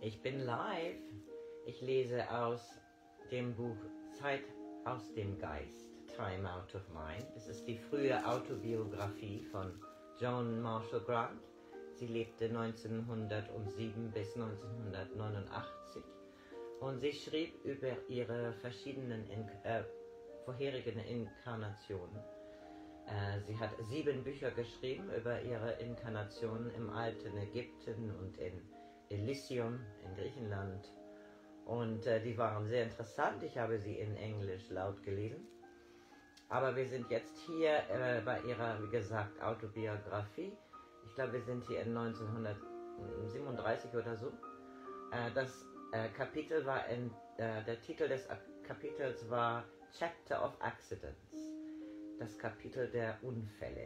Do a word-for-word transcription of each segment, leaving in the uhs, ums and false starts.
Ich bin live. Ich lese aus dem Buch Zeit aus dem Geist, Time Out of Mind. Es ist die frühe Autobiografie von Joan Marshall Grant. Sie lebte neunzehnhundertsieben bis neunzehnhundertneunundachtzig und sie schrieb über ihre verschiedenen In äh, vorherigen Inkarnationen. Äh, sie hat sieben Bücher geschrieben über ihre Inkarnationen im alten Ägypten und in Elysium in Griechenland. Und äh, die waren sehr interessant. Ich habe sie in Englisch laut gelesen. Aber wir sind jetzt hier äh, bei ihrer, wie gesagt, Autobiografie. Ich glaube, wir sind hier in neunzehnhundertsiebenunddreißig oder so. Äh, das äh, Kapitel war, in, äh, der Titel des Kapitels war Chapter of Accidents. Das Kapitel der Unfälle.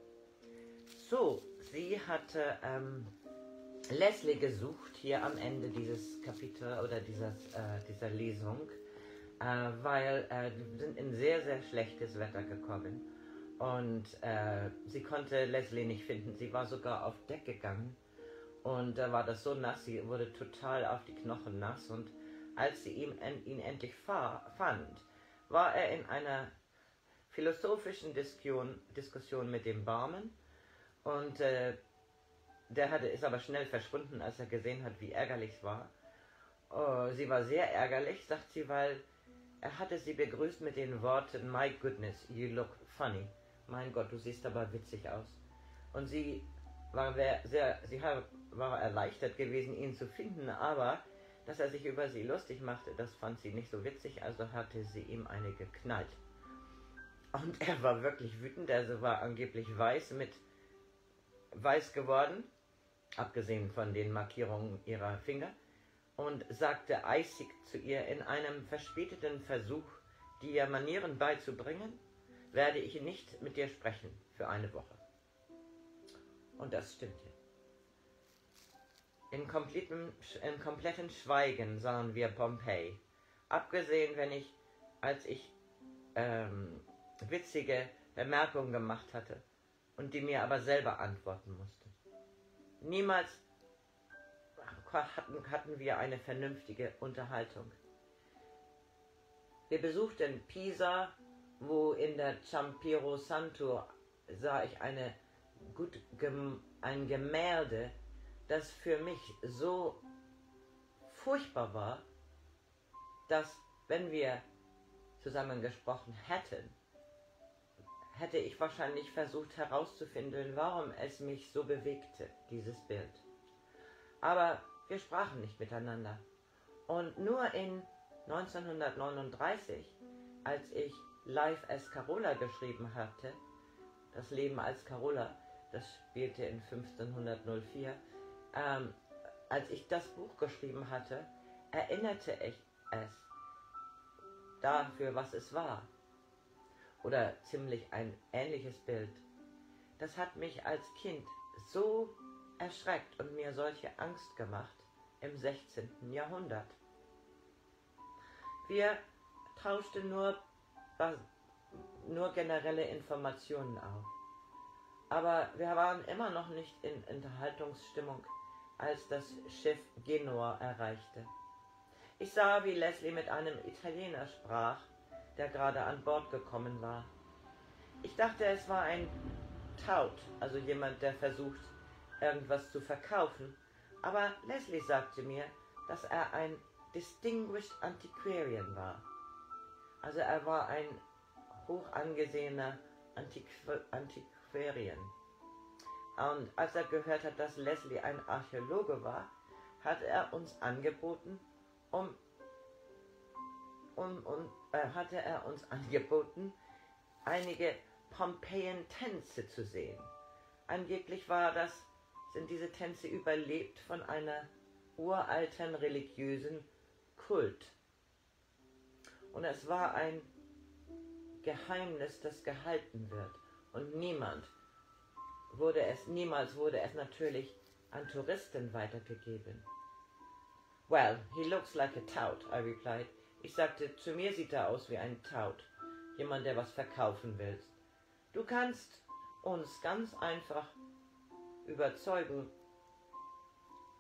So, sie hatte ähm, Leslie gesucht hier am Ende dieses Kapitel oder dieses, äh, dieser Lesung, äh, weil äh, wir sind in sehr, sehr schlechtes Wetter gekommen und äh, sie konnte Leslie nicht finden. Sie war sogar auf Deck gegangen und da war das so nass, sie wurde total auf die Knochen nass und als sie ihn, ihn endlich fand, war er in einer philosophischen Diskussion, Diskussion mit dem Barman und äh, der hatte, ist aber schnell verschwunden, als er gesehen hat, wie ärgerlich es war. Oh, sie war sehr ärgerlich, sagt sie, weil er hatte sie begrüßt mit den Worten My goodness, you look funny. Mein Gott, du siehst aber witzig aus. Und sie war sehr, sie war erleichtert gewesen, ihn zu finden, aber dass er sich über sie lustig machte, das fand sie nicht so witzig, also hatte sie ihm eine geknallt. Und er war wirklich wütend, also war angeblich weiß mit weiß geworden, abgesehen von den Markierungen ihrer Finger, und sagte eisig zu ihr in einem verspäteten Versuch, dir Manieren beizubringen, werde ich nicht mit dir sprechen für eine Woche. Und das stimmte. In komplettem, in komplettem Schweigen sahen wir Pompeji, abgesehen, wenn ich, als ich ähm, witzige Bemerkungen gemacht hatte und die mir aber selber antworten musste. Niemals hatten, hatten wir eine vernünftige Unterhaltung. Wir besuchten Pisa, wo in der Campiro Santo sah ich eine, gut, ein Gemälde, das für mich so furchtbar war, dass, wenn wir zusammen gesprochen hätten, hätte ich wahrscheinlich versucht herauszufinden, warum es mich so bewegte, dieses Bild. Aber wir sprachen nicht miteinander. Und nur in neunzehnhundertneununddreißig, als ich Life as Carola geschrieben hatte, das Leben als Carola, das spielte in fünfzehnhundertvier, ähm, als ich das Buch geschrieben hatte, erinnerte ich es dafür, was es war. Oder ziemlich ein ähnliches Bild. Das hat mich als Kind so erschreckt und mir solche Angst gemacht im sechzehnten Jahrhundert. Wir tauschten nur, nur generelle Informationen auf. Aber wir waren immer noch nicht in Unterhaltungsstimmung, als das Schiff Genua erreichte. Ich sah, wie Leslie mit einem Italiener sprach, der gerade an Bord gekommen war. Ich dachte, es war ein Tout, also jemand, der versucht, irgendwas zu verkaufen, aber Leslie sagte mir, dass er ein Distinguished Antiquarian war. Also er war ein hoch angesehener Antiqu Antiquarian. Und als er gehört hat, dass Leslie ein Archäologe war, hat er uns angeboten, um Und, und äh, hatte er uns angeboten, einige Pompejen-Tänze zu sehen. Angeblich war das, sind diese Tänze überlebt von einer uralten religiösen Kult. Und es war ein Geheimnis, das gehalten wird. Und niemand wurde es, niemals wurde es natürlich an Touristen weitergegeben. Well, he looks like a tout, I replied. Ich sagte, zu mir sieht er aus wie ein Tout, jemand, der was verkaufen will. Du kannst uns ganz einfach überzeugen,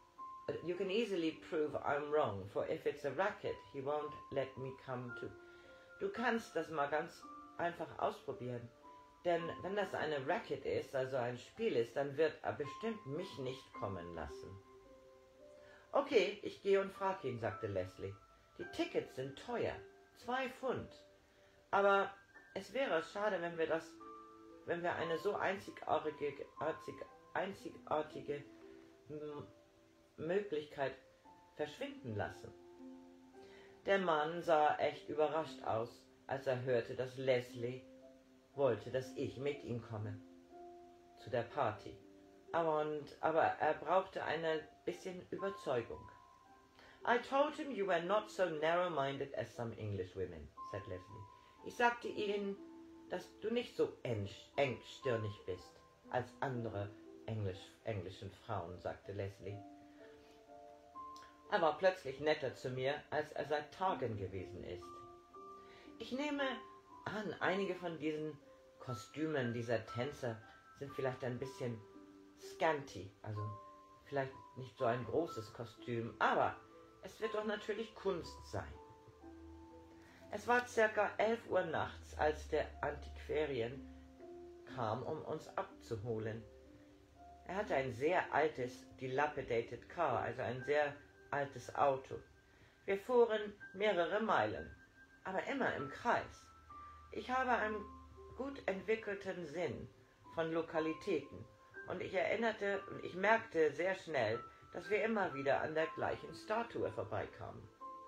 you can easily prove I'm wrong, for if it's a racket, he won't let me come to. Du kannst das mal ganz einfach ausprobieren, denn wenn das eine Racket ist, also ein Spiel ist, dann wird er bestimmt mich nicht kommen lassen. Okay, ich gehe und frage ihn, sagte Leslie. Die Tickets sind teuer, zwei Pfund. Aber es wäre schade, wenn wir das, wenn wir eine so einzigartige, einzigartige Möglichkeit verschwinden lassen. Der Mann sah echt überrascht aus, als er hörte, dass Leslie wollte, dass ich mit ihm komme zu der Party. Aber, und, aber er brauchte ein bisschen Überzeugung. I told him you were not so narrow-minded as some English women, said Leslie. Ich sagte ihm, dass du nicht so engstirnig bist als andere Englisch, englischen Frauen, sagte Leslie. Er war plötzlich netter zu mir, als er seit Tagen gewesen ist. Ich nehme an, einige von diesen Kostümen dieser Tänzer sind vielleicht ein bisschen scanty, also vielleicht nicht so ein großes Kostüm, aber es wird doch natürlich Kunst sein. Es war circa elf Uhr nachts, als der Antiquarian kam, um uns abzuholen. Er hatte ein sehr altes, dilapidated car, also ein sehr altes Auto. Wir fuhren mehrere Meilen, aber immer im Kreis. Ich habe einen gut entwickelten Sinn von Lokalitäten und ich erinnerte und ich merkte sehr schnell, dass wir immer wieder an der gleichen Statue vorbeikamen.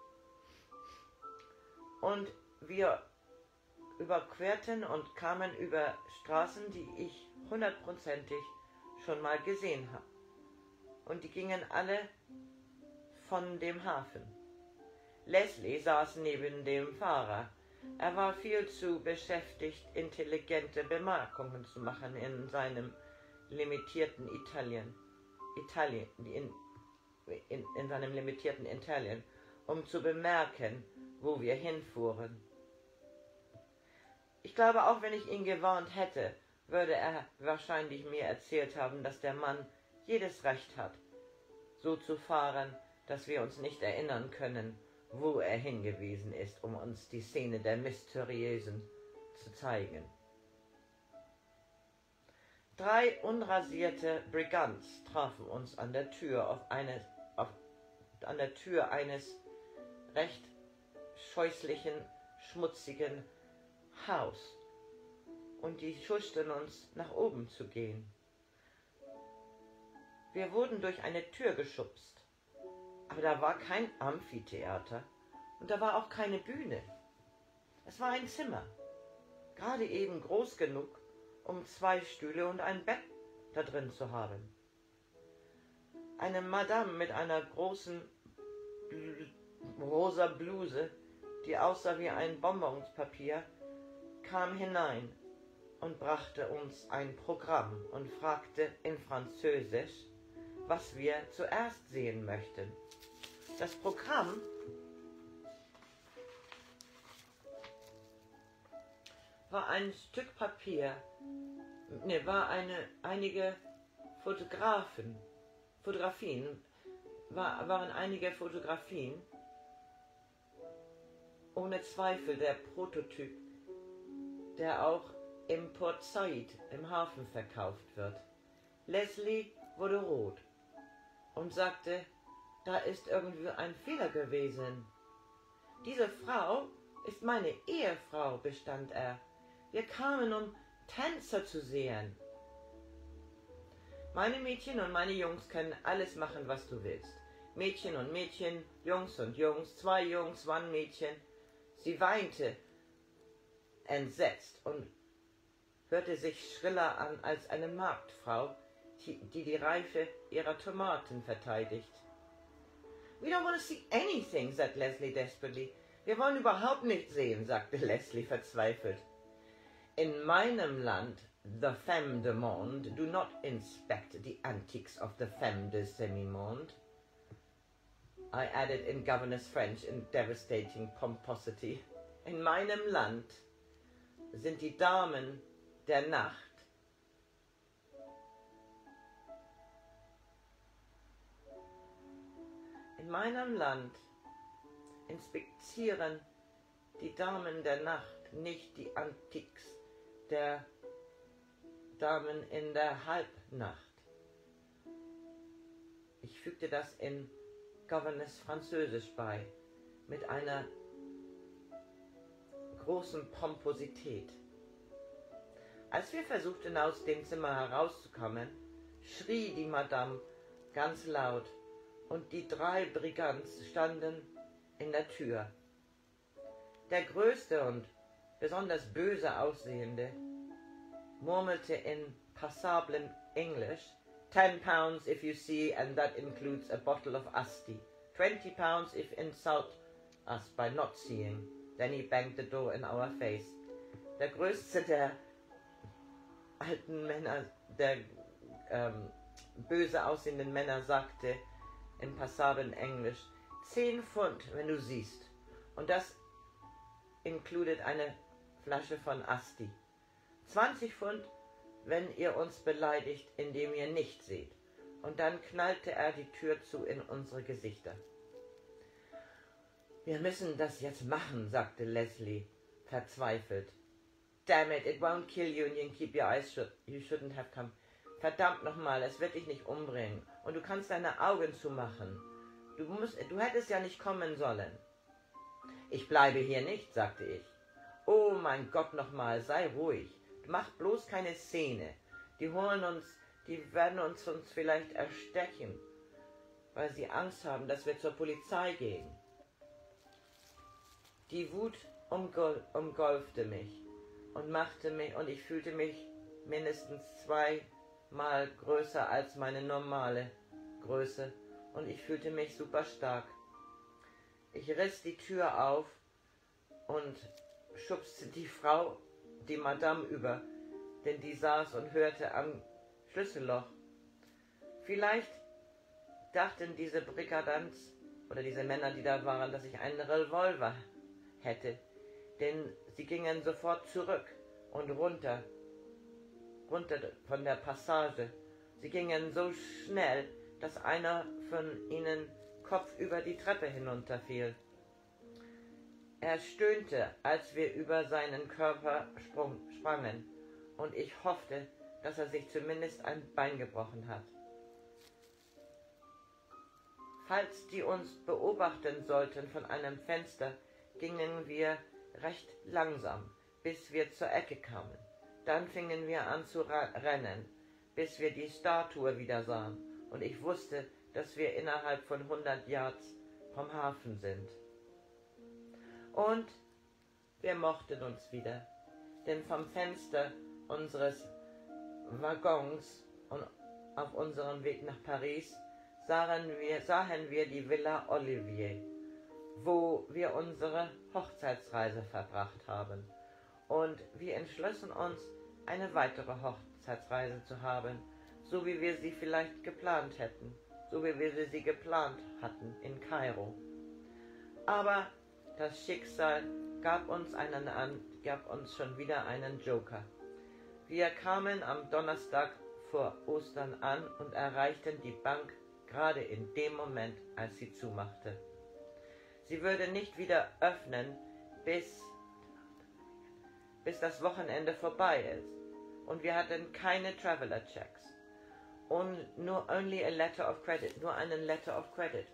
Und wir überquerten und kamen über Straßen, die ich hundertprozentig schon mal gesehen habe. Und die gingen alle von dem Hafen. Leslie saß neben dem Fahrer. Er war viel zu beschäftigt, intelligente Bemerkungen zu machen in seinem limitierten Italien, Italien in, in, in seinem limitierten Italien, um zu bemerken, wo wir hinfuhren. Ich glaube, auch wenn ich ihn gewarnt hätte, würde er wahrscheinlich mir erzählt haben, dass der Mann jedes Recht hat, so zu fahren, dass wir uns nicht erinnern können, wo er hingewiesen ist, um uns die Szene der Mysteriösen zu zeigen. Drei unrasierte Brigands trafen uns an der Tür auf eine, auf, an der Tür eines recht scheußlichen, schmutzigen Haus und die schuschten uns, nach oben zu gehen. Wir wurden durch eine Tür geschubst, aber da war kein Amphitheater und da war auch keine Bühne. Es war ein Zimmer, gerade eben groß genug, um zwei Stühle und ein Bett da drin zu haben. Eine Madame mit einer großen rosa Bluse, die aussah wie ein Bonbonspapier, kam hinein und brachte uns ein Programm und fragte in Französisch, was wir zuerst sehen möchten. Das Programm war ein Stück Papier, ne, war eine, einige Fotografen, Fotografien, war, waren einige Fotografien, ohne Zweifel der Prototyp, der auch im Port Said im Hafen verkauft wird. Leslie wurde rot und sagte, da ist irgendwie ein Fehler gewesen. Diese Frau ist meine Ehefrau, bestand er. Wir kamen, um Tänzer zu sehen. Meine Mädchen und meine Jungs können alles machen, was du willst. Mädchen und Mädchen, Jungs und Jungs, zwei Jungs, ein Mädchen. Sie weinte entsetzt und hörte sich schriller an als eine Marktfrau, die die, die Reife ihrer Tomaten verteidigt. We don't want to see anything, said Leslie desperately. Wir wollen überhaupt nichts sehen, sagte Leslie verzweifelt. In meinem Land, the femme de monde, do not inspect the antiques of the femme de semi-monde. I added in governess French in devastating pomposity. In meinem Land sind die Damen der Nacht In meinem Land inspizieren die Damen der Nacht nicht die Antiques der Damen in der Halbnacht. Ich fügte das in Governess Französisch bei, mit einer großen Pomposität. Als wir versuchten, aus dem Zimmer herauszukommen, schrie die Madame ganz laut und die drei Brigants standen in der Tür. Der größte und besonders böse aussehende murmelte in passablem Englisch: Ten pounds if you see, and that includes a bottle of Asti. Twenty pounds if insult us by not seeing. Then he banged the door in our face. Der größte der alten Männer, der ähm, böse aussehenden Männer sagte in passablem Englisch: Zehn Pfund, wenn du siehst. Und das included eine Flasche von Asti. Zwanzig Pfund, wenn ihr uns beleidigt, indem ihr nicht seht. Und dann knallte er die Tür zu in unsere Gesichter. Wir müssen das jetzt machen, sagte Leslie verzweifelt. Damn it, it won't kill you and you can keep your eyes shut. You shouldn't have come. Verdammt nochmal, es wird dich nicht umbringen. Und du kannst deine Augen zumachen. Du musst, du hättest ja nicht kommen sollen. Ich bleibe hier nicht, sagte ich. Oh mein Gott nochmal, sei ruhig. Mach bloß keine Szene. Die holen uns, die werden uns, uns vielleicht erstechen, weil sie Angst haben, dass wir zur Polizei gehen. Die Wut umgol umgolfte mich und machte mich, und ich fühlte mich mindestens zweimal größer als meine normale Größe, und ich fühlte mich super stark. Ich riss die Tür auf und schubste die Frau, die Madame, über, denn die saß und hörte am Schlüsselloch. Vielleicht dachten diese Brigadants oder diese Männer, die da waren, dass ich einen Revolver hätte, denn sie gingen sofort zurück und runter, runter von der Passage. Sie gingen so schnell, dass einer von ihnen kopfüber die Treppe hinunterfiel. Er stöhnte, als wir über seinen Körper sprung, sprangen, und ich hoffte, dass er sich zumindest ein Bein gebrochen hat. Falls die uns beobachten sollten von einem Fenster, gingen wir recht langsam, bis wir zur Ecke kamen. Dann fingen wir an zu rennen, bis wir die Statue wieder sahen, und ich wusste, dass wir innerhalb von hundert Yards vom Hafen sind. Und wir mochten uns wieder, denn vom Fenster unseres Waggons und auf unserem Weg nach Paris sahen wir, sahen wir die Villa Olivier, wo wir unsere Hochzeitsreise verbracht haben. Und wir entschlossen uns, eine weitere Hochzeitsreise zu haben, so wie wir sie vielleicht geplant hätten, so wie wir sie geplant hatten in Kairo. Aber das Schicksal gab uns, einen an, gab uns schon wieder einen Joker. Wir kamen am Donnerstag vor Ostern an und erreichten die Bank gerade in dem Moment, als sie zumachte. Sie würde nicht wieder öffnen, bis, bis das Wochenende vorbei ist. Und wir hatten keine Traveler-Checks. Und nur only a letter of credit, nur einen Letter of Credit.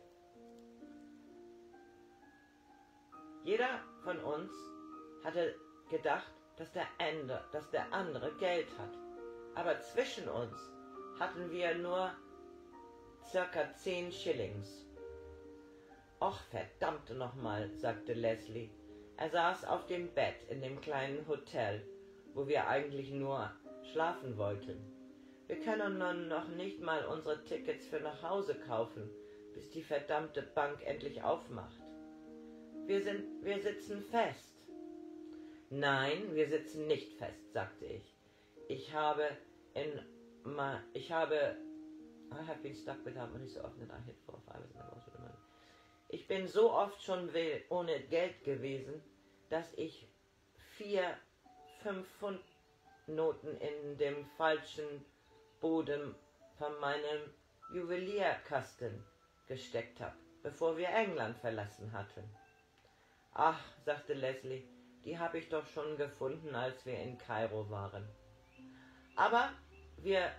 Jeder von uns hatte gedacht, dass der, Ende, dass der andere Geld hat. Aber zwischen uns hatten wir nur circa zehn Shillings. Och, verdammt nochmal, sagte Leslie. Er saß auf dem Bett in dem kleinen Hotel, wo wir eigentlich nur schlafen wollten. Wir können nun noch nicht mal unsere Tickets für nach Hause kaufen, bis die verdammte Bank endlich aufmacht. Wir sind, wir sitzen fest. Nein, wir sitzen nicht fest, sagte ich. Ich habe in, ma, ich habe, I have been stuck without money so often that I hit four or five and I lost the money. Ich bin so oft schon ohne Geld gewesen, dass ich vier, fünf Pfund Noten in dem falschen Boden von meinem Juwelierkasten gesteckt habe. bevor wir England verlassen hatten. Ach, sagte Leslie, die habe ich doch schon gefunden, als wir in Kairo waren. Aber wir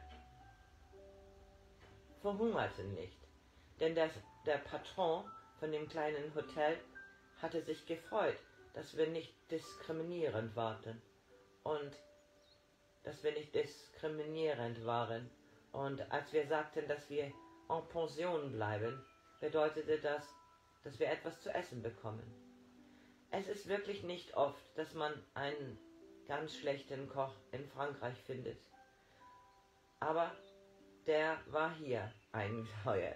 verhungerten nicht, denn das, der Patron von dem kleinen Hotel hatte sich gefreut, dass wir nicht diskriminierend waren und dass wir nicht diskriminierend waren. Und als wir sagten, dass wir en Pension bleiben, bedeutete das, dass wir etwas zu essen bekommen. Es ist wirklich nicht oft, dass man einen ganz schlechten Koch in Frankreich findet. Aber der war hier eingeheuert.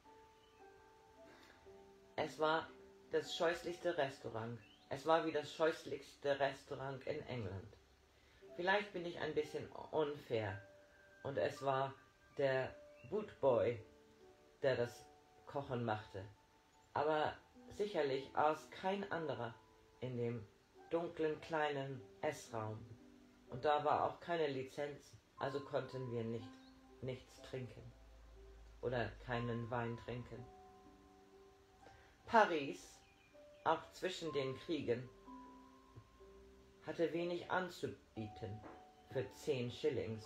Es war das scheußlichste Restaurant. Es war wie das scheußlichste Restaurant in England. Vielleicht bin ich ein bisschen unfair. Und es war der Bootboy, der das Kochen machte. Aber sicherlich aß kein anderer in dem dunklen kleinen Essraum. Und da war auch keine Lizenz, also konnten wir nicht, nichts trinken. Oder keinen Wein trinken. Paris, auch zwischen den Kriegen, hatte wenig anzubieten für zehn Schillings.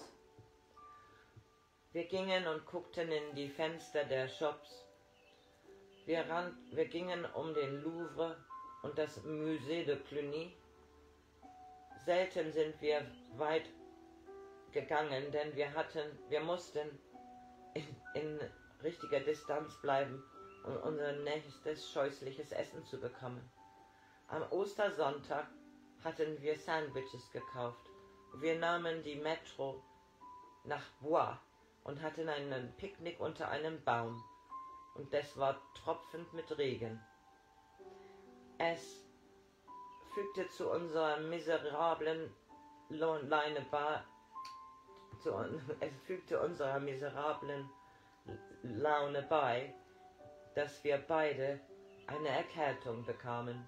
Wir gingen und guckten in die Fenster der Shops. Wir, ran, wir gingen um den Louvre und das Musée de Cluny. Selten sind wir weit gegangen, denn wir hatten, wir mussten in, in richtiger Distanz bleiben, um unser nächstes scheußliches Essen zu bekommen. Am Ostersonntag hatten wir Sandwiches gekauft. Wir nahmen die Metro nach Bois und hatten einen Picknick unter einem Baum. Und es war tropfend mit Regen. Es fügte zu unserer miserablen Laune bei, zu, es fügte unserer miserablen Laune bei, dass wir beide eine Erkältung bekamen.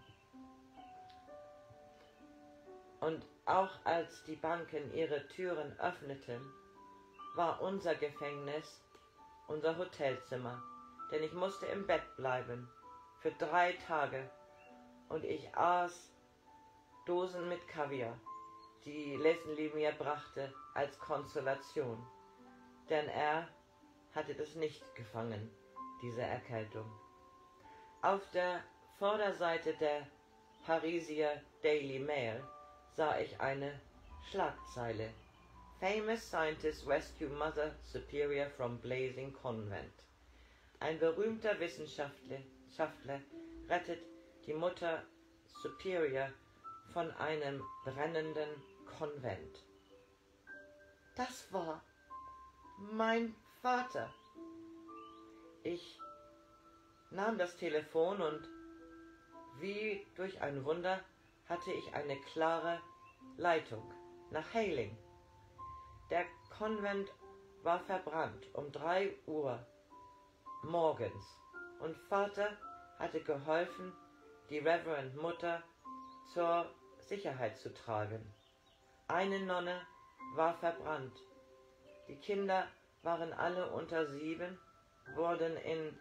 Und auch als die Banken ihre Türen öffneten, war unser Gefängnis unser Hotelzimmer, denn ich musste im Bett bleiben für drei Tage und ich aß Dosen mit Kaviar, die Leslie mir brachte als Konsolation, denn er hatte das nicht gefangen, diese Erkältung. Auf der Vorderseite der Pariser Daily Mail sah ich eine Schlagzeile: Famous Scientist Rescue Mother Superior from Blazing Convent. Ein berühmter Wissenschaftler Wissenschaftler rettet die Mutter Superior von einem brennenden Konvent. Das war mein Vater. Ich nahm das Telefon und wie durch ein Wunder hatte ich eine klare Leitung nach Hayling. Der Konvent war verbrannt um drei Uhr morgens und Vater hatte geholfen, die Reverend Mutter zur Sicherheit zu tragen. Eine Nonne war verbrannt. Die Kinder waren alle unter sieben, wurden in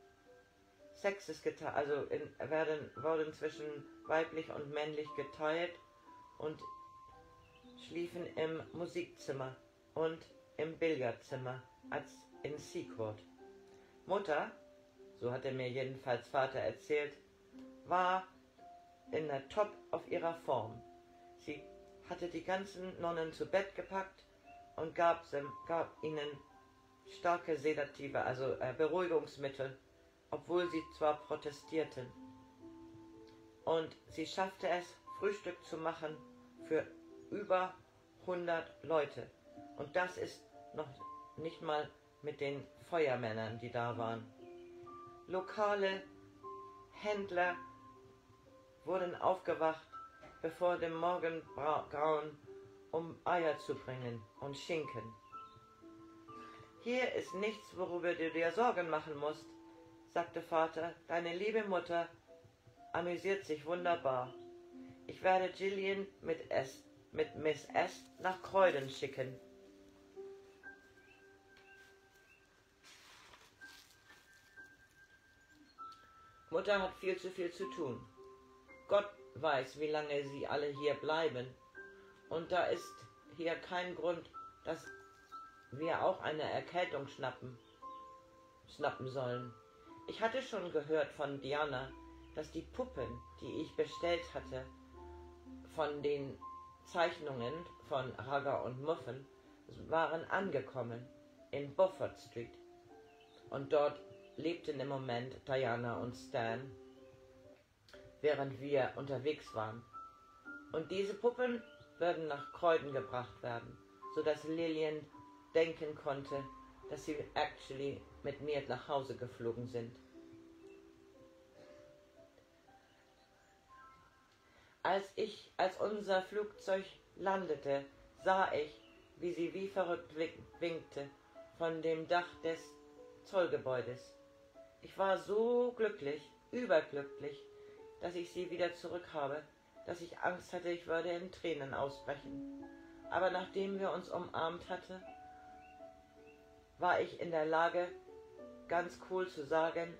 Sexes geteilt, also in, werden, wurden zwischen weiblich und männlich geteilt und schliefen im Musikzimmer und im Billardzimmer als in Seacourt. Mutter, so hat er mir jedenfalls Vater erzählt, war in der Top auf ihrer Form. Sie hatte die ganzen Nonnen zu Bett gepackt und gab, sie, gab ihnen starke Sedative, also äh, Beruhigungsmittel, obwohl sie zwar protestierten. Und sie schaffte es, Frühstück zu machen für über hundert Leute. Und das ist noch nicht mal mit den Feuermännern, die da waren. Lokale Händler wurden aufgewacht, bevor dem Morgengrauen, um Eier zu bringen und Schinken. Hier ist nichts, worüber du dir Sorgen machen musst, sagte Vater. Deine liebe Mutter amüsiert sich wunderbar. Ich werde Gillian mit, S, mit Miss S nach Croydon schicken. Mutter hat viel zu viel zu tun. Gott weiß, wie lange sie alle hier bleiben. Und da ist hier kein Grund, dass wir auch eine Erkältung schnappen, schnappen sollen. Ich hatte schon gehört von Diana, dass die Puppen, die ich bestellt hatte, von den Zeichnungen von Rugger und Muffin, waren angekommen in Beaufort Street. Und dort lebten im Moment Diana und Stan, während wir unterwegs waren. Und diese Puppen würden nach Croydon gebracht werden, sodass Lillian denken konnte, dass sie actually mit mir nach Hause geflogen sind. Als ich, als unser Flugzeug landete, sah ich, wie sie wie verrückt winkte von dem Dach des Zollgebäudes. Ich war so glücklich, überglücklich, dass ich sie wieder zurück habe, dass ich Angst hatte, ich würde in Tränen ausbrechen. Aber nachdem wir uns umarmt hatten, war ich in der Lage, ganz cool zu sagen,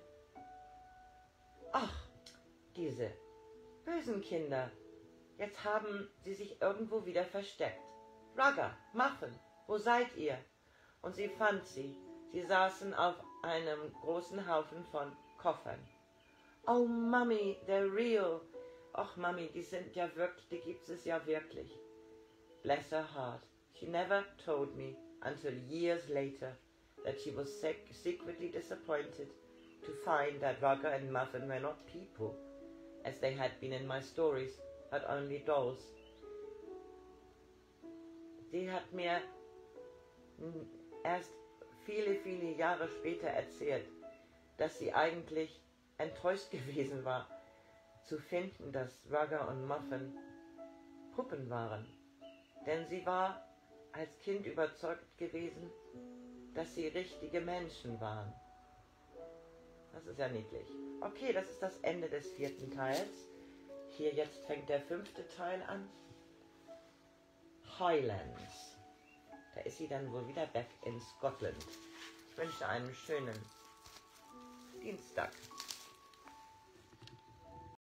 ach, diese bösen Kinder, jetzt haben sie sich irgendwo wieder versteckt. Rugger, Muffin, wo seid ihr? Und sie fand sie. Sie saßen auf einem großen Haufen von Koffern. Oh, Mami, they're real. Och, Mami, die sind ja wirklich, die gibt es ja wirklich. Bless her heart. She never told me until years later that she was sec secretly disappointed to find that Rugger and Muffin were not people, as they had been in my stories, but only dolls. Sie hat mir erst viele, viele Jahre später erzählt, dass sie eigentlich enttäuscht gewesen war, zu finden, dass Rugger und Muffin Puppen waren. Denn sie war als Kind überzeugt gewesen, dass sie richtige Menschen waren. Das ist ja niedlich. Okay, das ist das Ende des vierten Teils. Hier jetzt fängt der fünfte Teil an. Highlands. Da ist sie dann wohl wieder back in Scotland. Ich wünsche einen schönen Dienstag.